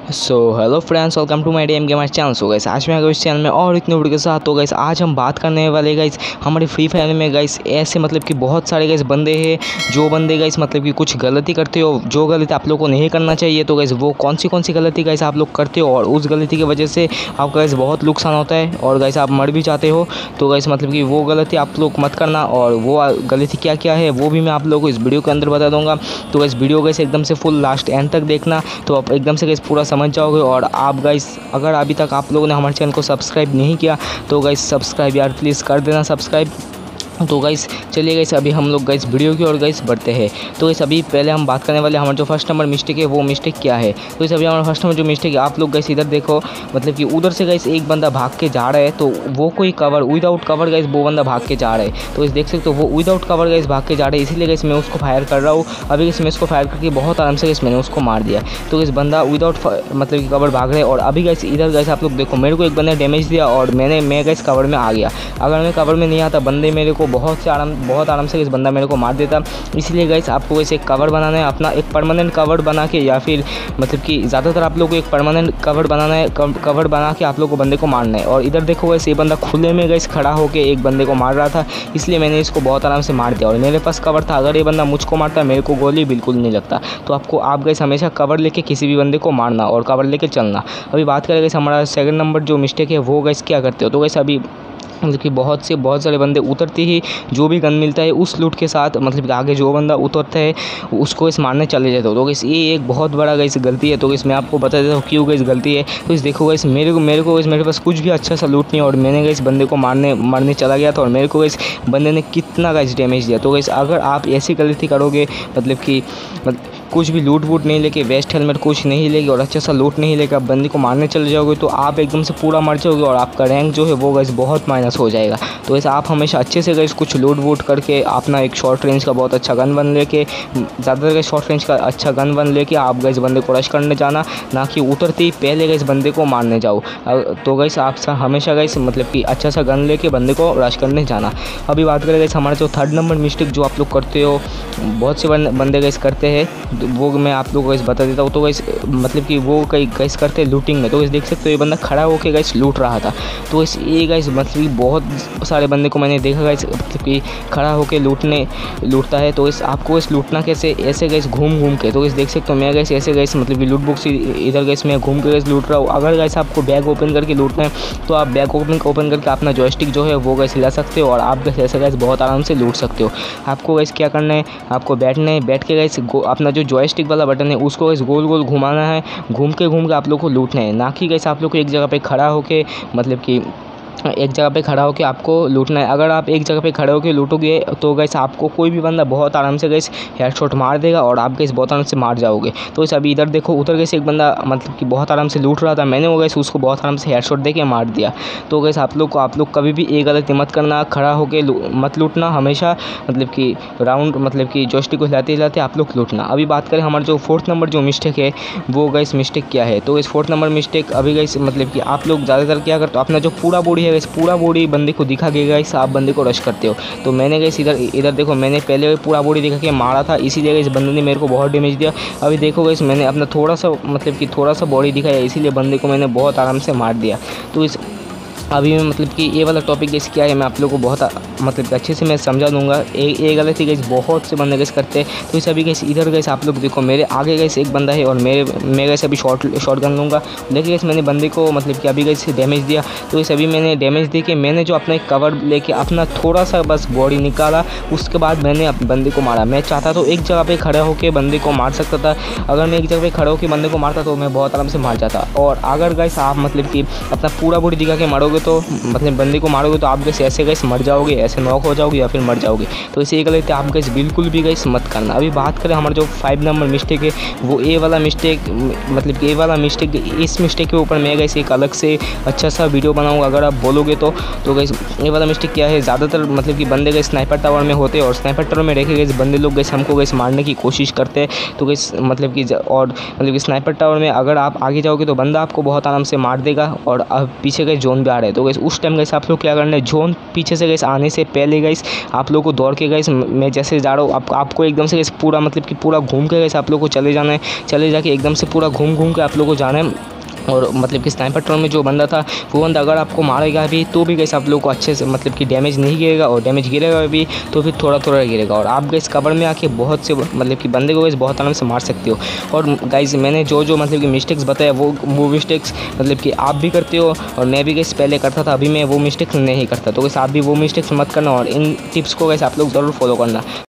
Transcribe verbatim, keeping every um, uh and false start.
So hello friends, welcome to my DM gamer channel. So guys आज मैं आ गया इस चैनल में और इतने वीडियो के साथ। तो गाइस आज हम बात करने वाले गाइस हमारे फ्री फायर में गाइस ऐसे मतलब कि बहुत सारे गाइस बंदे हैं जो बंदे गाइस मतलब कि कुछ गलती करते हो, जो गलती आप लोग को नहीं करना चाहिए। तो गाइस वो कौन सी कौन सी गलती गाइस आप लोग करते हो और उस गलती की वजह से आपका गाइस बहुत नुकसान होता है और गाइस आप मर भी जाते हो। तो गाइस मतलब कि वो गलती आप लोग मत करना, और वो गलती क्या क्या है वो भी मैं आप लोगों को इस वीडियो के अंदर बता दूंगा। तो गाइस वीडियो गाइस एकदम से फुल लास्ट एंड तक देखना, तो आप एकदम से गाइस पूरा समझ जाओगे। और आप गाइस अगर अभी तक आप लोगों ने हमारे चैनल को सब्सक्राइब नहीं किया तो गाइस सब्सक्राइब यार प्लीज़ कर देना सब्सक्राइब। तो गाइस चलिए गाइस अभी हम लोग गाइस वीडियो की ओर गाइस बढ़ते हैं। तो गाइस अभी पहले हम बात करने वाले हमारा जो फर्स्ट नंबर मिस्टेक है वो मिस्टेक क्या है। तो गाइस अभी हमारा फर्स्ट नंबर जो मिस्टेक है, आप लोग गाइस इधर देखो, मतलब कि उधर से गाइस एक बंदा भाग के जा रहा है, तो वो कोई कवर विदाउट कवर गाइस वो बंदा भाग के जा रहा है। तो इस देख सकते हो वो विदाउट कवर गाइस भाग के जा रहा है, इसीलिए गाइस मैं उसको फायर कर रहा हूँ। अभी गाइस मैं इसको फायर करके बहुत आराम से गाइस मैंने उसको मार दिया। तो गाइस बंदा विदाउट मतलब कि कवर भाग रहा है। और अभी गाइस इधर गाइस आप लोग देखो, मेरे को एक बंदे डैमेज दिया और मैंने मैं गाइस कवर में आ गया। अगर मैं कवर में नहीं आता बंदे मेरे को बहुत से आराम बहुत आराम से इस बंदा मेरे को मार देता। इसलिए गाइस आपको वैसे एक कवर बनाना है, अपना एक परमानेंट कवर बना के, या फिर मतलब कि ज़्यादातर आप लोगों को एक परमानेंट कवर बनाना है। कवर बना के आप लोगों को बंदे को मारना है। और इधर देखो गाइस ये बंदा खुले में गाइस खड़ा होकर एक बंदे को मार रहा था, इसलिए मैंने इसको बहुत आराम से मार दिया। और मेरे पास कवर था, अगर ये बंदा मुझको मारता मेरे को गोली बिल्कुल नहीं लगता। तो आपको आप गाइस हमेशा कवर लेके किसी भी बंदे को मारना और कवर लेके चलना। अभी बात करें गाइस हमारा सेकंड नंबर जो मिस्टेक है वो गाइस क्या करते हो। तो गाइस अभी मतलब कि बहुत से बहुत सारे बंदे उतरते ही जो भी गन मिलता है उस लूट के साथ, मतलब कि आगे जो बंदा उतरता है उसको इस मारने चले जाते हो। तो इस ये एक बहुत बड़ा गाइस गलती है। तो इस मैं आपको बता देता हूँ क्यों गाइस गलती है। तो इस देखो गाइस मेरे को मेरे को गाइस मेरे पास कुछ भी अच्छा सा लूट नहीं, और मैंने गाइस बंदे को मारने मारने चला गया था और मेरे को गाइस बंदे ने कितना गाइस डैमेज दिया। तो गाइस अगर आप ऐसी गलती करोगे, मतलब कि मतलब कुछ भी लूट वूट नहीं लेके, वेस्ट हेलमेट कुछ नहीं लेके और अच्छा सा लूट नहीं लेके आप बंदे को मारने चले जाओगे, तो आप एकदम से पूरा मर जाओगे और आपका रैंक जो है वो गाइस बहुत माइनस हो जाएगा। तो ऐसे आप हमेशा अच्छे से गाइस कुछ लूट वूट करके अपना एक शॉर्ट रेंज का बहुत अच्छा गन वन लेके, ज़्यादातर गाइस शॉर्ट रेंज का अच्छा गन वन लेके आप गाइस बंदे को रश करने जाना, ना कि उतरते ही पहले गाइस बंदे को मारने जाओ। तो गाइस आप हमेशा गाइस मतलब कि अच्छा सा गन लेके बंदे को रश करने जाना। अभी बात करें गाइस हमारा जो थर्ड नंबर मिस्टेक जो आप लोग करते हो, बहुत से बंदे गाइस करते हैं, वो मैं आप लोग को गाइस बता देता हूँ। तो गाइस मतलब कि वो कई गाइस करते हैं लूटिंग में। तो गाइस देख सकते हो ये बंदा खड़ा होकर गाइस लूट रहा था। तो इस ये गाइस मतलब कि बहुत सारे बंदे को मैंने देखा गाइस मतलब कि खड़ा होकर लूटने लूटता है। तो इस आपको इस लूटना कैसे, ऐसे गाइस घूम घूम के। तो इस देख सकते हो मैं गाइस ऐसे गाइस मतलब कि लूट बुक्स इधर गाइस मैं घूम के गाइस लूट रहा हूँ। अगर गाइस आपको बैग ओपन करके लूटना है तो आप बैग ओपन ओपन करके अपना जॉयस्टिक जो है वो गाइस हिला सकते हो और आप गाइस ऐसे गाइस बहुत आराम से लूट सकते हो। आपको गाइस क्या करना है, आपको बैठना है, बैठ के गाइस अपना जो जॉयस्टिक वाला बटन है उसको गाइस गोल गोल घुमाना है, घूम के घूम के आप लोग को लूटना है, ना कि गाइस आप लोग को एक जगह पे खड़ा होके मतलब कि एक जगह पे खड़ा होकर आपको लूटना है। अगर आप एक जगह पे खड़े होकर लूटोगे तो गाइस आपको कोई भी बंदा बहुत आराम से गाइस हेडशॉट मार देगा और आप गाइस बहुत आराम से मार जाओगे। तो इस अभी इधर देखो उधर गाइस एक बंदा मतलब कि बहुत आराम से लूट रहा था, मैंने वो गाइस उसको बहुत आराम से हेडशॉट देके मार दिया। तो गाइस आप लोग को आप लोग कभी भी एक गलती मत करना, खड़ा होकर मत लूटना, हमेशा मतलब कि राउंड मतलब कि जॉयस्टिक को हिलाते हिलाते आप लोग लूटना। अभी बात करें हमारा जो फोर्थ नंबर जो मिस्टेक है वो गाइस मिस्टेक क्या है। तो इस फोर्थ नंबर मिस्टेक अभी गाइस मतलब कि आप लोग ज़्यादातर क्या करते हो, अपना जो पूरा बॉडी है गाइस पूरा बॉडी बंदे को दिखा के गाइस आप बंदे को रश करते हो। तो मैंने गाइस इधर इधर देखो मैंने पहले पूरा बॉडी दिखा के मारा था, इसीलिए गाइस बंदे ने मेरे को बहुत डैमेज दिया। अभी देखो गाइस मैंने अपना थोड़ा सा मतलब कि थोड़ा सा बॉडी दिखाया, इसीलिए बंदे को मैंने बहुत आराम से मार दिया। तो इस अभी मैं मतलब कि ये वाला टॉपिक गाइस क्या है मैं आप लोगों को बहुत मतलब अच्छे से मैं समझा दूंगा। ये गलती गाइस बहुत से बंदे गाइस करते हैं। तो इस अभी गाइस इधर गाइस आप लोग देखो मेरे आगे गाइस एक बंदा है और मेरे मैं गाइस अभी शॉर्ट शॉर्ट गन लूँगा। देखिए गाइस मैंने बंदे को मतलब कि अभी गाइस डैमेज दिया। तो इस अभी मैंने डैमेज दे के मैंने जो अपना एक कवर लेके अपना थोड़ा सा बस बॉडी निकाला, उसके बाद मैंने बंदे को मारा। मैं चाहता तो एक जगह पर खड़ा होकर बंदे को मार सकता था, अगर मैं एक जगह पर खड़ा होकर बंदे को मारता तो मैं बहुत आराम से मार जाता। और अगर गाइस आप मतलब कि अपना पूरा बॉडी दिखा के मारोगे तो मतलब बंदे को मारोगे तो आप गैस ऐसे गैस मर जाओगे, ऐसे नॉक हो जाओगे या फिर मर जाओगे। तो इसे ये गलती आप गैस बिल्कुल भी गैस मत करना। अभी बात करें हमारा जो फाइव नंबर मिस्टेक है वो ए वाला मिस्टेक, मतलब कि ए वाला मिस्टेक, इस मिस्टेक के ऊपर मैं गैस एक अलग से अच्छा सा वीडियो बनाऊंगा अगर आप बोलोगे तो। तो गैस ये वाला मिस्टेक क्या है, ज़्यादातर मतलब कि बंदे गैस स्नाइपर टावर में होते हैं और स्नाइपर टावर में रखे गए बंदे लोग गैस हमको गैस मारने की कोशिश करते हैं। तो गैस मतलब कि और मतलब कि स्नाइपर टावर में अगर आप आगे जाओगे तो बंदा आपको बहुत आराम से मार देगा और पीछे गैस जोन भी आ रहा है। तो गाइस उस टाइम गाइस आप लोग क्या करना है, जोन पीछे से गाइस आने से पहले गाइस आप लोग को दौड़ के गाइस मैं जैसे जा रहा हूँ आप, आपको एकदम से गाइस पूरा मतलब कि पूरा घूम के गाइस आप लोग को चले जाना है। चले जाके एकदम से पूरा घूम घूम के आप लोग को जाना है। और मतलब कि स्नाइपर टर्न में जो बंदा था वो बंदा अगर आपको मारेगा भी तो भी गाइस आप लोग को अच्छे से मतलब कि डैमेज नहीं गिरेगा, और डैमेज गिरेगा भी तो फिर थोड़ा थोड़ा गिरेगा। और आप गाइस कवर में आके बहुत से मतलब कि बंदे को गाइस बहुत आराम से मार सकते हो। और गाइस मैंने जो जो मतलब कि मिस्टेक्स बताया वो वो मिस्टेक्स मतलब कि आप भी करते हो, और मैं भी गाइस पहले करता था, अभी मैं वो मिस्टेक्स नहीं करता। तो गाइस आप भी वो मिस्टेक्स मत करना और इन टिप्स को गाइस आप लोग ज़रूर फॉलो करना।